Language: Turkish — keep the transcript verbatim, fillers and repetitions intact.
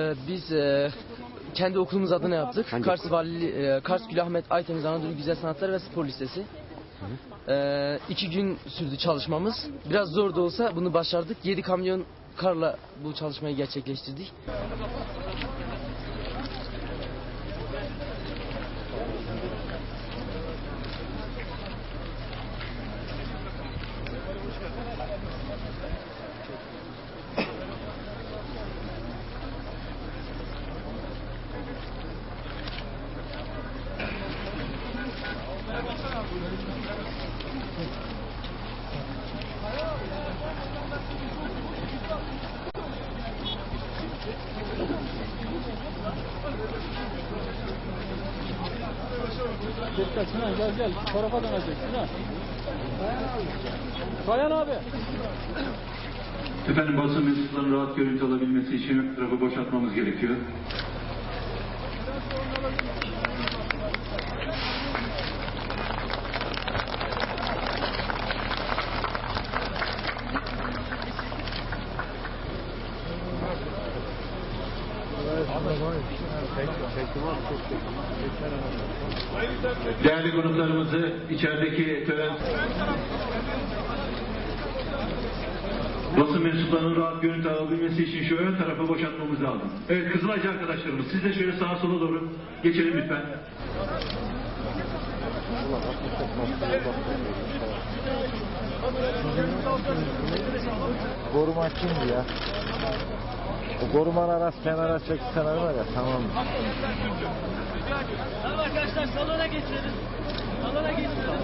Ee, biz e, kendi okulumuz adına yaptık. Hangi Kars okul? Valili, e, Kars Gül Ahmet Aytemiz Anadolu Güzel Sanatlar ve Spor Lisesi. Ee, iki gün sürdü çalışmamız. Biraz zor da olsa bunu başardık. Yedi kamyon karla bu çalışmayı gerçekleştirdik. Dikkat Sinan, gel gel. Tarafa dönecek Sinan. Kayan abi. Efendim, basın mensuplarının rahat görüntü alabilmesi için ön tarafı boşaltmamız gerekiyor. Değerli konuklarımızı içerideki tören basın mensuplarının rahat görüntü alabilmesi için şu ön tarafı boşaltmamız lazım. Evet, Kızılaycı arkadaşlarımız, siz de şöyle sağa sola doğru geçelim lütfen. Koruma kimdi ya? O korumalar arası kenara çekseler var ya, tamam. Tamam arkadaşlar, salona geçelim. Salona geçelim.